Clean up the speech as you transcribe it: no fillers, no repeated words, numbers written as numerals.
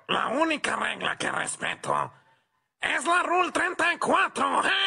La única regla que respeto es la Rule 34.